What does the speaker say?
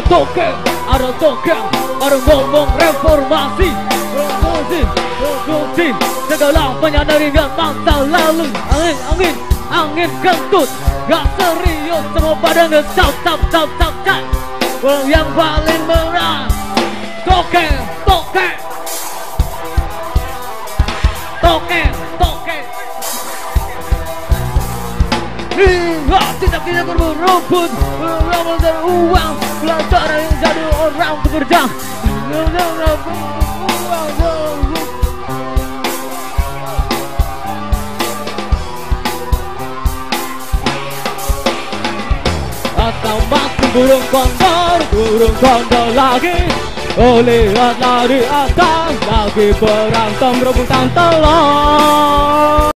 ada token, baru ngomong reformasi. Revolusi, segala menyadari masa lalu. Angin kentut, gak serius, semua pada nge-tap. Yang paling merah, token. Tidak berebut, berebut dari uang, belajar yang jadi orang bekerja. Atau masih burung kondor lagi. Oh lihatlah di atas, lagi berantem rebutan telur.